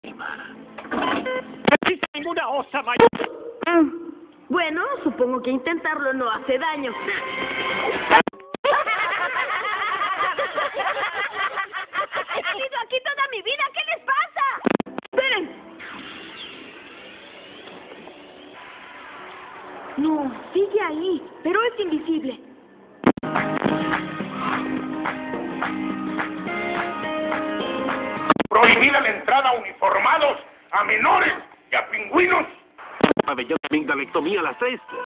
No existe ninguna osa mayor. Bueno, supongo que intentarlo no hace daño. ¡He vivido aquí toda mi vida! ¿Qué les pasa? ¡Esperen! No, sigue ahí, pero es invisible. Prohibida la entrada a uniformados, a menores y a pingüinos. Amigdalectomía a las 3.